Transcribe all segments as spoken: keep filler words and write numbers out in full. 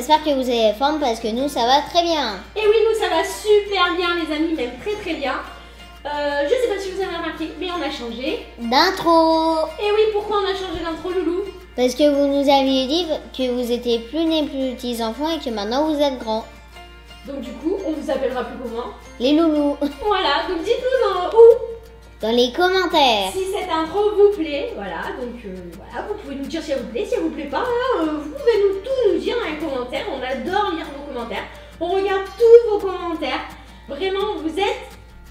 j'espère que vous avez forme parce que nous, ça va très bien. Et oui, nous, ça va super bien, les amis, même très très bien. Euh, je sais pas si vous avez remarqué, mais on a changé d'intro. Et oui, pourquoi on a changé d'intro, Loulou? Parce que vous nous aviez dit que vous étiez plus nés plus petits enfants et que maintenant vous êtes grands. Donc du coup, on vous appellera plus comment? Les loulous. Voilà, donc dites-nous dans où? Dans les commentaires. Si cette intro vous plaît, voilà, donc euh, voilà, vous pouvez nous dire si elle vous plaît, si elle vous plaît pas, hein, euh, vous pouvez nous tout nous dire dans les commentaires, on adore lire vos commentaires, on regarde tous vos commentaires, vraiment vous êtes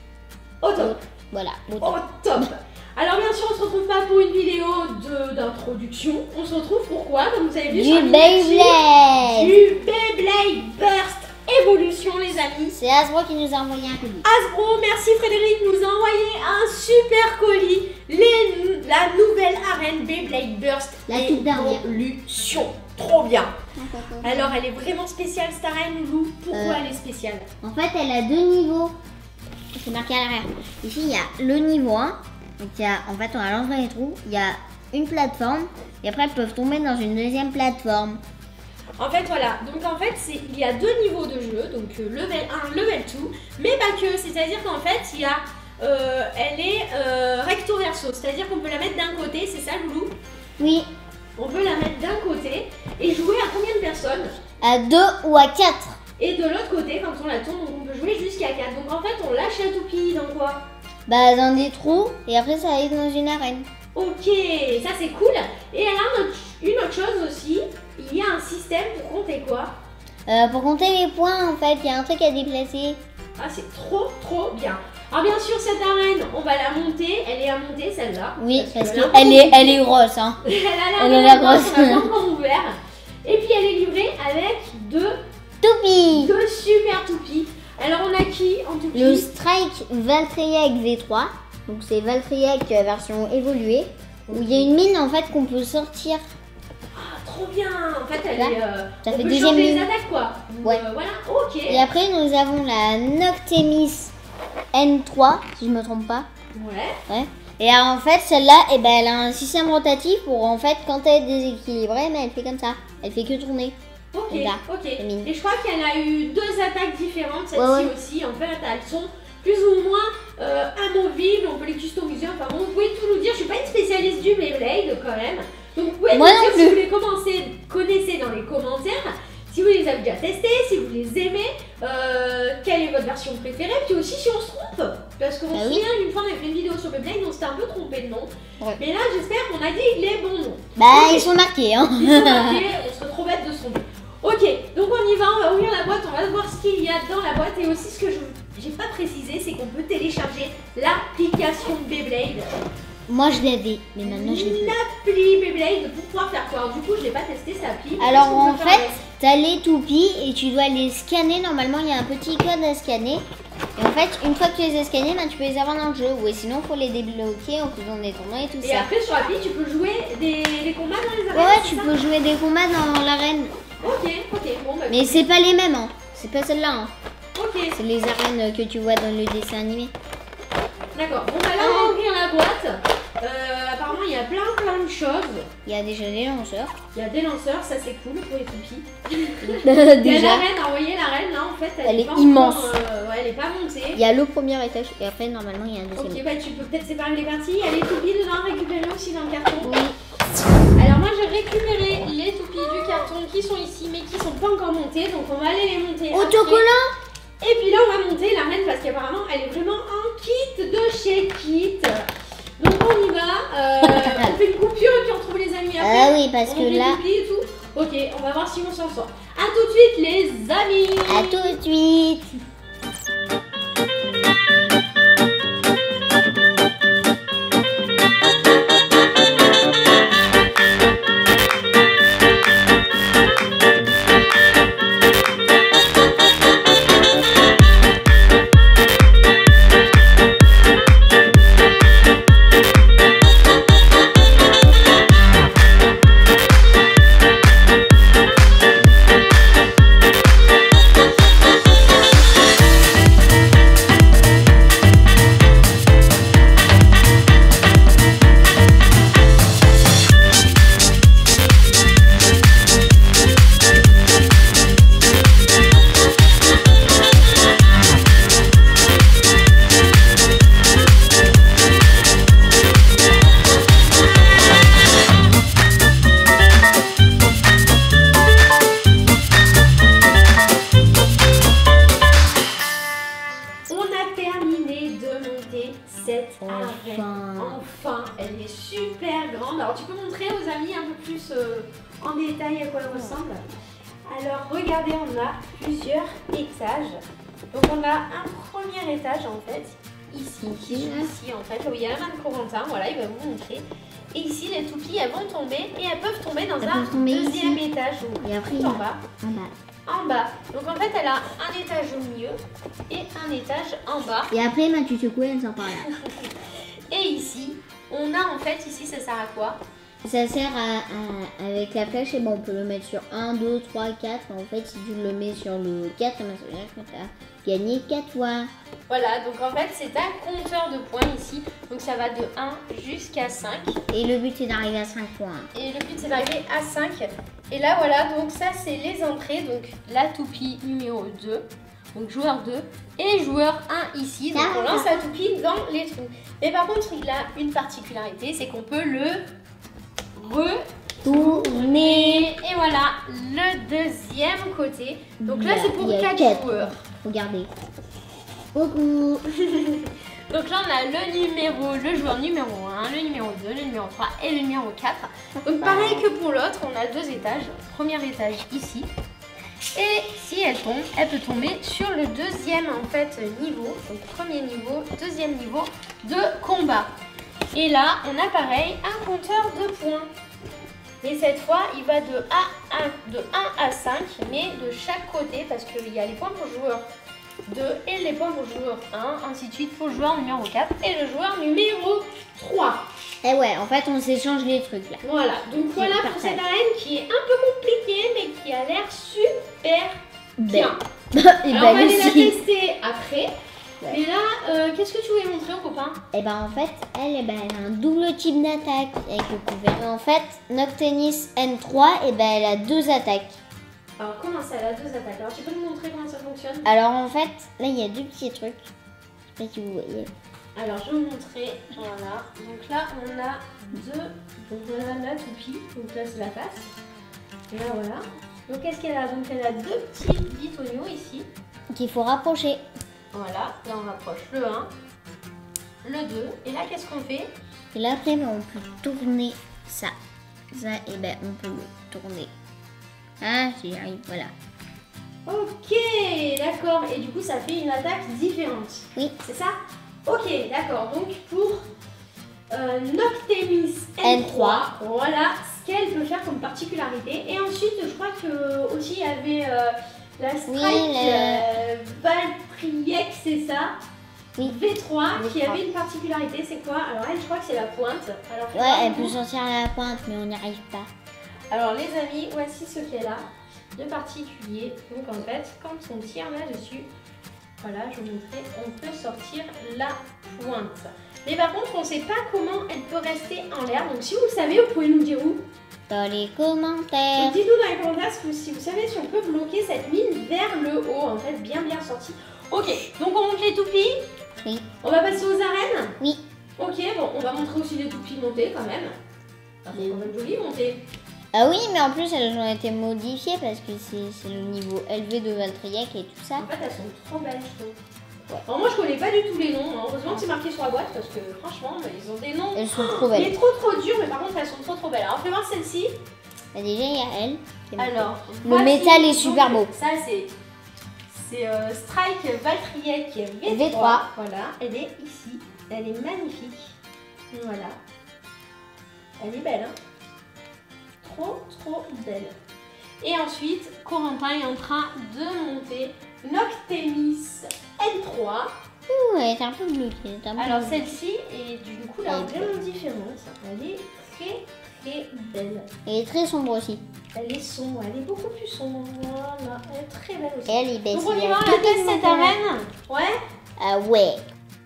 au top. Voilà, au top. Au top. Alors bien sûr, on se retrouve pas pour une vidéo d'introduction, on se retrouve pour quoi? Comme vous avez vu du sur Beyblade. Du Beyblade Burst Evolution, les amis. C'est Hasbro qui nous a envoyé un colis. Hasbro, merci Frédéric, nous a envoyé un super colis. Les, la nouvelle arène Beyblade Burst La toute dernière. Evolution. Trop bien. Alors, elle est vraiment spéciale cette arène, Loulou. Pourquoi euh, elle est spéciale? En fait, elle a deux niveaux. C'est marqué à l'arrière. Ici, il y a le niveau un. Donc, il y a, en fait, on a l'entrée des trous. Il y a une plateforme. Et après, elles peuvent tomber dans une deuxième plateforme. En fait, voilà, donc en fait, il y a deux niveaux de jeu, donc euh, level un, level deux, mais pas que, c'est-à-dire qu'en fait, il y a, euh, elle est euh, recto verso, c'est-à-dire qu'on peut la mettre d'un côté, c'est ça, Loulou? Oui. On peut la mettre d'un côté et jouer à combien de personnes? À deux ou à quatre. Et de l'autre côté, quand on la tourne, on peut jouer jusqu'à quatre. Donc en fait, on lâche la toupie dans quoi? Bah, dans des trous, et après, ça arrive dans une arène. Ok, ça c'est cool. Et elle a une autre, une autre chose aussi, il y a un système pour compter quoi? euh, Pour compter les points en fait, il y a un truc à déplacer. Ah c'est trop trop bien. Alors bien sûr cette arène, on va la monter, elle est à monter celle-là. Oui, parce qu'elle que est, elle est grosse hein. Elle a l'air grosse, on n'a pas encore ouvert. Et puis elle est livrée avec deux toupies. Deux super toupies. Alors on a qui en toupie? Le Strike Valtryek V trois. Donc c'est Valtryek version évoluée, où il y a une mine en fait qu'on peut sortir. Ah trop bien. En fait elle là, est, euh, ça on fait peut deuxième changer mine. les attaques quoi. Ouais. Euh, voilà, ok. Et après nous avons la Noctemis N trois, si je me trompe pas. Ouais. Ouais. Et alors, en fait celle-là, eh ben, elle a un système rotatif pour en fait quand elle est déséquilibrée, mais elle fait comme ça. Elle fait que tourner. Ok, là, ok. Et je crois qu'elle a eu deux attaques différentes, celle-ci ouais, ouais. aussi. En fait, elles sont plus ou moins euh, amovibles, on peut les customiser. Enfin bon, vous pouvez tout nous dire. Je suis pas une spécialiste du Beyblade quand même. Donc vous pouvez Moi nous dire non si vous les commencez, connaissez dans les commentaires, si vous les avez déjà testés, si vous les aimez, euh, quelle est votre version préférée, puis aussi si on se trompe. Parce qu'on bah se oui. souvient une fois on avait fait une vidéo sur Beyblade, on s'était un peu trompé de nom. Ouais. Mais là j'espère qu'on a dit les bons noms. Bah okay. Ils sont marqués hein. Ils sont marqués, on serait trop bête de se tromper. Ok, donc on y va, on va ouvrir la boîte, on va voir ce qu'il y a dans la boîte et aussi ce que je n'ai pas précisé, c'est qu'on peut télécharger l'application Beyblade. Moi je l'avais, mais maintenant je l'ai plus. L'appli Beyblade pour pouvoir faire quoi? Du coup je l'ai pas testé cette appli. Alors en fait, tu as les toupies et tu dois les scanner, normalement il y a un petit code à scanner. Et en fait, une fois que tu les as scannés, bah, tu peux les avoir dans le jeu. Ou sinon il faut les débloquer en faisant des tournois et tout et ça. Et après sur l'appli tu peux jouer des, des combats dans les arènes? Ouais, tu peux jouer des combats dans l'arène. Ok, ok, bon bah. Mais c'est pas les mêmes, hein. C'est pas celle-là. Hein. Ok. C'est les arènes que tu vois dans le dessin animé. D'accord, bon bah là on va ouvrir la boîte. Euh, apparemment il y a plein plein de choses. Il y a déjà des lanceurs. Il y a des lanceurs, ça c'est cool pour les toupies. Déjà. Il y a l'arène, vous voyez l'arène là en fait elle, elle est, est pas immense. Encore, euh, ouais, elle est pas montée. Il y a le premier étage et après normalement il y a un deuxième. Ok bah tu peux peut-être séparer les parties. Il y a les toupies dedans récupérées aussi dans le carton. Oui. Alors moi j'ai récupéré les toupies du carton qui sont ici mais qui sont pas encore montées. Donc on va aller les monter. Autocollant. Et puis là on va monter l'arène parce qu'apparemment elle est vraiment en kit de chez Kit. Donc on y va, euh, on fait une coupure et puis on trouve les amis après. Ah oui parce on que là... Et tout. Ok, on va voir si on s'en sort. A tout de suite les amis. A tout de suite. arène. Enfin, elle est super grande. Alors tu peux montrer aux amis un peu plus euh, en détail à quoi elle ressemble. Alors regardez, on a plusieurs étages. Donc on a un premier étage en fait, ici, qui est ici en fait, là où il y a la main de Corentin, voilà, il va vous montrer. Et ici les toupies elles vont tomber et elles peuvent tomber dans elles un tomber deuxième ici. étage, donc et après, tout en bas. En bas. En bas. Donc en fait elle a un étage au milieu et un étage en bas. Et après bah, tu secoues, elle sort par là. Et ici, on a en fait, ici ça sert à quoi? Ça sert à, à, avec la flèche, et bon, on peut le mettre sur un, deux, trois, quatre. En fait, si tu le mets sur le quatre, ça veut dire que tu as gagné quatre fois. Voilà, donc en fait, c'est un compteur de points ici. Donc ça va de un jusqu'à cinq. Et le but, c'est d'arriver à cinq points. Et le but, c'est d'arriver à cinq. Et là, voilà, donc ça, c'est les entrées. Donc la toupie numéro deux. Donc joueur deux et joueur un ici. Donc on lance la toupie dans les trous. Mais par contre, il a une particularité, c'est qu'on peut le retourner. Et voilà, le deuxième côté. Donc là, c'est pour quatre joueurs. Regardez. Beaucoup. Donc là, on a le numéro, le joueur numéro un, le numéro deux, le numéro trois et le numéro quatre. Donc pareil que pour l'autre, on a deux étages. Premier étage ici. Et si elle tombe, elle peut tomber sur le deuxième en fait niveau. Donc premier niveau, deuxième niveau de combat. Et là, on a pareil un compteur de points. Et cette fois, il va de, à un, de un à cinq, mais de chaque côté, parce qu'il y a les points pour joueur deux et les points pour joueur un, ainsi de suite pour le joueur numéro quatre et le joueur numéro trois. Et ouais, en fait, on s'échange les trucs là. Voilà, donc voilà pour cette arène qui est un peu compliquée, mais qui a l'air super bien. Et alors, on va aller la tester après. Ouais. Mais là, euh, qu'est-ce que tu voulais montrer aux copains? Et ben en fait, elle, eh ben, elle a un double type d'attaque avec le couvert. Et en fait, Noctenis N trois, et ben elle a deux attaques. Alors comment ça, elle a deux attaques? Alors tu peux nous montrer comment ça fonctionne? Alors en fait, là il y a deux petits trucs. Je sais pas si vous voyez. Alors je vais vous montrer. Voilà. Donc là on a deux. Donc voilà la toupie. Donc là c'est la face. Et là voilà. Donc qu'est-ce qu'elle a? Donc elle a deux petits bitoniaux ici. Qu'il faut rapprocher. Voilà, là on rapproche le un, le deux, et là qu'est-ce qu'on fait? Et là après ben, on peut tourner ça. Ça, et ben on peut le tourner. Ah, j'y arrive, voilà. Ok, d'accord, et du coup ça fait une attaque différente. Oui. C'est ça? Ok, d'accord, donc pour euh, Noctemis N trois, voilà ce qu'elle peut faire comme particularité. Et ensuite, je crois que aussi il y avait euh, la Strike oui, le... euh, Valtriec, c'est ça? Oui. V trois, V trois qui avait une particularité, c'est quoi? Alors elle, je crois que c'est la pointe. Alors, ouais, elle peut sortir à la pointe, mais on n'y arrive pas. Alors les amis, voici ce qu'elle a de particulier. Donc en fait, quand on tire là-dessus, voilà, je vous montrer, on peut sortir la pointe. Mais par contre, on ne sait pas comment elle peut rester en l'air. Donc si vous le savez, vous pouvez nous dire où? Dans les commentaires. Dites-nous dans les commentaires si vous savez si on peut bloquer cette mine vers le haut, en fait, bien bien sortie. Ok, donc on monte les toupies. Oui. On va passer aux arènes. Oui. Ok, bon, on va montrer aussi les toupies montées quand même. Parce qu'on va jolies montées. Ah oui, mais en plus elles ont été modifiées parce que c'est le niveau élevé de Valtriec et tout ça. En fait, elles sont trop belles, je trouve. Ouais. Alors moi, je connais pas du tout les noms. Heureusement que c'est marqué sur la boîte parce que franchement, ils ont des noms. Elles sont trop belles. Mais trop trop dures, mais par contre, elles sont trop trop belles. Alors, fais voir celle-ci. Bah, déjà, il y a elle. Alors, le métal est super beau. Ça, c'est c'est euh, Strike Valtriec V trois. V trois. Voilà, elle est ici. Elle est magnifique. Voilà. Elle est belle, hein. Trop trop belle. Et ensuite, Corentin est en train de monter Noctemis N trois. Ouh, elle est un peu bloquée. Alors celle-ci est d'une couleur vraiment différente. Elle est très très belle. Elle est très sombre aussi. Elle est sombre, elle est beaucoup plus sombre. Voilà, elle est très belle aussi. Et elle est belle. Donc on y va, on la teste cette arène. Ouais. Ah ouais.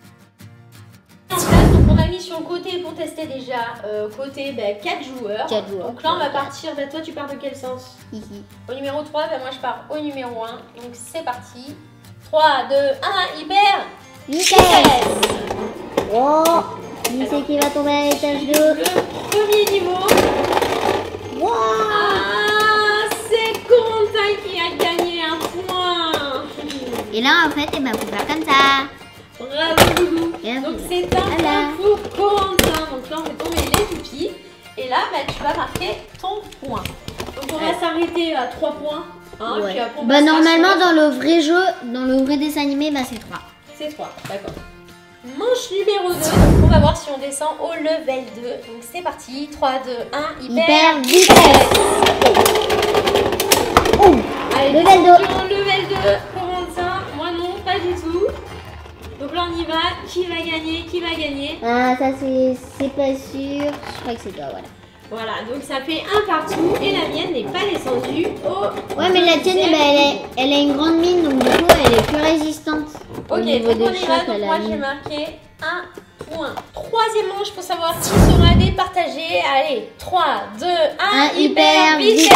Donc on a mis sur le côté pour tester déjà euh, côté bah, quatre joueurs. quatre joueurs. Donc là on va partir, bah, toi tu pars de quel sens? Ici. Au numéro trois, bah, moi je pars au numéro un. Donc c'est parti. trois, deux, un, hyper vitesse. Oh, qui c'est qui va tomber à l'étage deux? Le premier niveau. Wow. Ah, c'est Corentin qui a gagné un point. Et là en fait, il va faut faire comme ça. Bravo Doudou. Et Regarde. Donc c'est un Voilà. point pour Corentin. Donc là on fait tomber les toupies. Et là bah, tu vas marquer ton point. Donc on va Ouais. s'arrêter à trois points. Hein, Ouais. puis après, on Bah passera normalement sur- dans le vrai jeu, dans le vrai dessin animé, bah c'est trois. C'est trois, d'accord. Manche numéro deux. Donc on va voir si on descend au level deux. Donc c'est parti. trois, deux, un. Hyper, Hyper vitesse. Oh, Allez, level descendu en level deux. Corentin, moi non, pas du tout. Donc là on y va. Qui va gagner? Qui va gagner? Ah ça c'est c'est pas sûr. Je crois que c'est toi, voilà. Voilà, donc ça fait un partout et la mienne n'est pas descendue au. Ouais mais la tienne, eh ben, elle, est- elle a une grande mine donc du coup elle est plus résistante. Au Ok, niveau donc des on y va. chocs, Donc elle a moi mis- j'ai marqué un point. Troisième manche pour savoir qui sera départagé. Allez, trois, deux, un. Un hyper vitesse.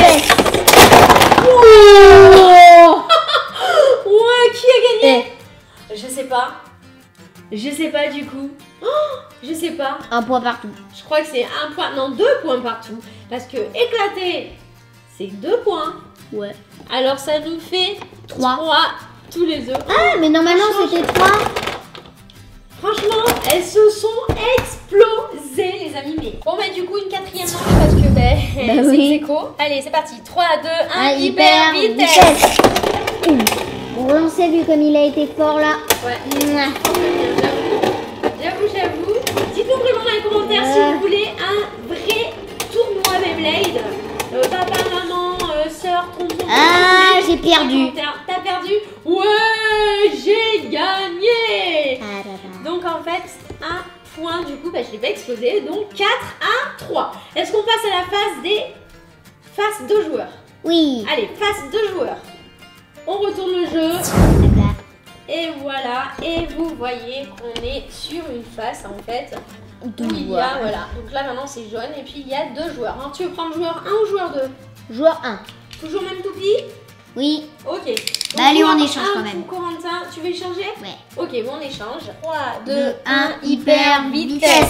Ouais, qui a gagné? Je sais pas. Je sais pas du coup. Oh, je sais pas. Un point partout. Je crois que c'est un point, non deux points partout. Parce que éclater, c'est deux points. Ouais. Alors ça nous fait Trois. trois tous les deux. Ah mais normalement Franchement, c'était trois. Franchement, elles se sont explosées les amis. Mais bon bah du coup une quatrième manche parce que ben, Bah c'est oui. ex aequo. Allez c'est parti. trois, deux, un, Un hyper vitesse. Ouh. Bon on sait vu comme il a été fort là. Ouais. Mouah. J'avoue, j'avoue. Dites-nous vraiment dans les commentaires si Euh. vous voulez un vrai tournoi Beyblade. Euh, papa, maman, euh, soeur, tonton. Ah, tous les j'ai perdu. commentaires. T'as perdu? Ouais, j'ai gagné. Ah, là, là. Donc en fait, un point du coup, bah, je l'ai pas explosé. Donc quatre à trois. Est-ce qu'on passe à la phase des phases de joueurs? Oui. Allez, phase de joueurs. On retourne le jeu. D'accord. Et voilà, et vous voyez qu'on est sur une face en fait Deux où il y a, joueurs. voilà, donc là maintenant c'est jaune et puis il y a deux joueurs. Hein. Tu veux prendre joueur un ou joueur deux? Joueur un. Toujours même toupie? Oui. Ok. Donc, Bah, allez, on joueur échange un quand même. pour Corentin, tu veux échanger? Ouais. Ok, bon on échange. trois, Deux, deux, un, un, hyper vitesse.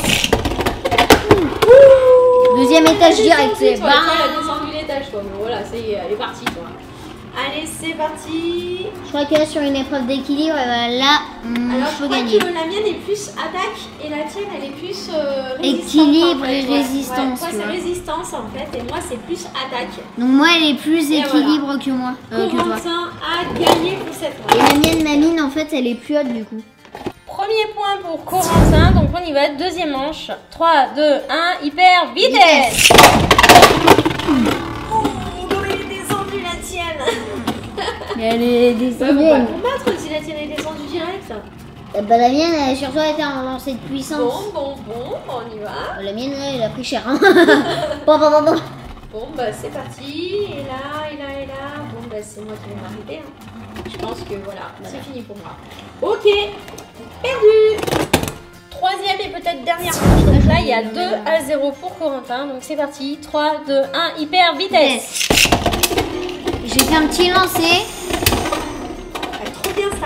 Deuxième étage direct. C'est C'est toi, toi, elle a bam. descendu l'étage toi, mais voilà, c'est, elle est partie toi. Allez, c'est parti. Je crois que là sur une épreuve d'équilibre, euh, là, hum, Alors je je peux crois gagner. que la mienne est plus attaque et la tienne elle est plus euh, résistance. Équilibre en fait, et ouais. résistance, Ouais, toi tu c'est vois. résistance en fait et moi c'est plus attaque. Donc moi elle est plus Et équilibre que moi, euh, que toi. Corentin a gagné pour cette Et fois. la mienne, ma mine en fait, elle est plus haute du coup. Premier point pour Corentin, donc on y va, deuxième manche. trois, deux, un, hyper vitesse. Oh, comme elle est descendue la tienne. Mais elle est Bah, descendue. faut pas elle- combattre si la tienne est descendue direct. Euh, Bah la mienne, elle, sur toi, elle était en lancée de puissance. Bon, bon, bon, on y va. Euh, La mienne, là, elle a pris cher. Hein. Bon, bon, bon, bon. Bon bah c'est parti, et là, et là, et là, bon bah c'est moi qui vais m'arrêter. Hein. Je pense que voilà, c'est fini pour moi. Ok, perdu. Troisième et peut-être dernière manche, donc là il y a deux à zéro pour Corentin, donc c'est parti, trois, deux, un, hyper vitesse. J'ai fait un petit lancer. Ah, trop bien ça.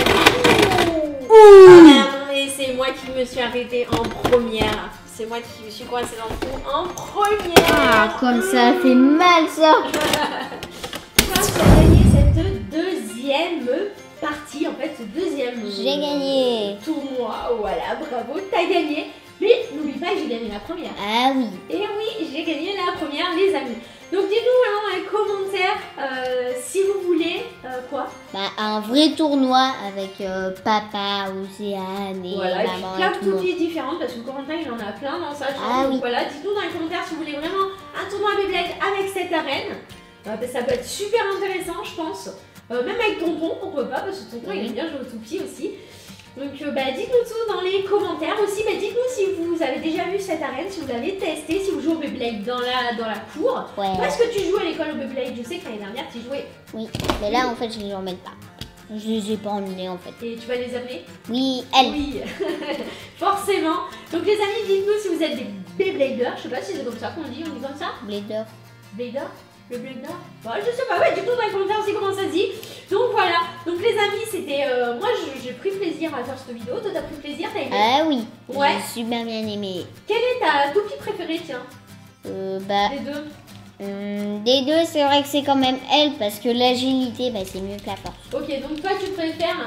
Ah merde, mais c'est moi qui me suis arrêtée en première. C'est moi qui me suis coincée dans le trou en première. Ah, comme ça fait mal ça. Toi, tu as gagné cette deuxième partie, en fait, ce deuxième J'ai gagné. tournoi. Voilà, bravo, t'as gagné. Mais n'oublie pas que j'ai gagné la première. Ah oui. Et oui, j'ai gagné la première, les amis. Donc dites-nous vraiment dans les commentaires euh, si vous voulez euh, quoi. Bah un vrai tournoi avec euh, papa, Océane et Voilà, et puis maman plein et de tout le monde. toupies différentes parce que Corentin il en a plein dans sa chambre. Ah Donc oui. voilà, dites-nous dans les commentaires si vous voulez vraiment un tournoi Beyblade avec cette arène. Euh, bah, ça peut être super intéressant, je pense. Euh, même avec tonton, pourquoi pas, parce que tonton il aime bien jouer au toupie aussi. Donc euh, bah, dites-nous tout dans les commentaires aussi. Bah, dites-nous si vous avez déjà vu cette arène, si vous l'avez testé, si vous jouez au Beyblade dans la, dans la cour. Ouais. Où est-ce que tu joues à l'école au Beyblade? Je sais que l'année dernière tu jouais. Oui. Mais là en fait je les emmène pas. Je les ai pas emmenés en fait. Et tu vas les amener? Oui, elle. Oui, forcément. Donc les amis, dites-nous si vous êtes des Beybladers. Je sais pas si c'est comme ça qu'on dit, on dit comme ça? Blader. Blader? Le Blader? Bah, je sais pas, ouais, dites-nous dans les commentaires aussi comment ça se dit. Donc voilà, donc les amis, c'était... Euh, moi, je- j'ai pris plaisir à faire cette vidéo. Toi, t'as pris plaisir, t'as aimé? Ah oui. Ouais. J'ai super bien aimé. Quelle est ta toupie préférée, tiens? Euh, bah Les deux? hum, des deux c'est vrai que c'est quand même elle parce que l'agilité bah, c'est mieux que la force. Ok, donc toi, tu préfères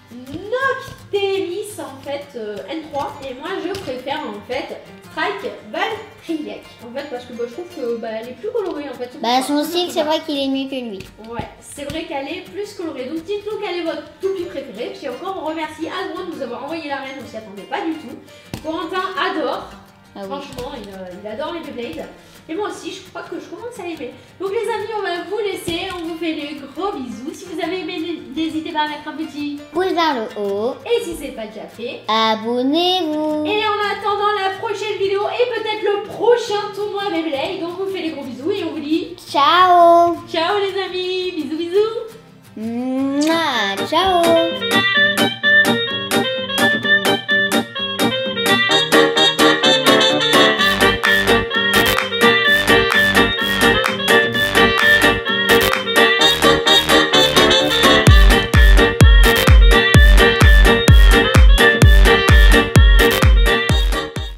Nocteris en fait euh, N trois et moi je préfère en fait Strike Valtryek en fait parce que bah, je trouve que bah, elle est plus colorée en fait. Bah son style c'est vrai qu'il est mieux que lui. Ouais, c'est vrai qu'elle est plus colorée. Donc dites-nous quel est votre toupie préféré. Puis encore on remercie Adrien de nous avoir envoyé la reine, on s'y attendait pas du tout. Corentin adore. Ah oui. Franchement, il, euh, il adore les Beyblade. Et moi aussi, je crois que je commence à l'aimer. Donc les amis, on va vous laisser. On vous fait des gros bisous. Si vous avez aimé, n'hésitez pas à mettre un petit pouce vers le haut. Et si c'est pas déjà fait, abonnez-vous. Et en attendant la prochaine vidéo et peut-être le prochain tournoi Beyblade, donc on vous fait des gros bisous et on vous dit ciao.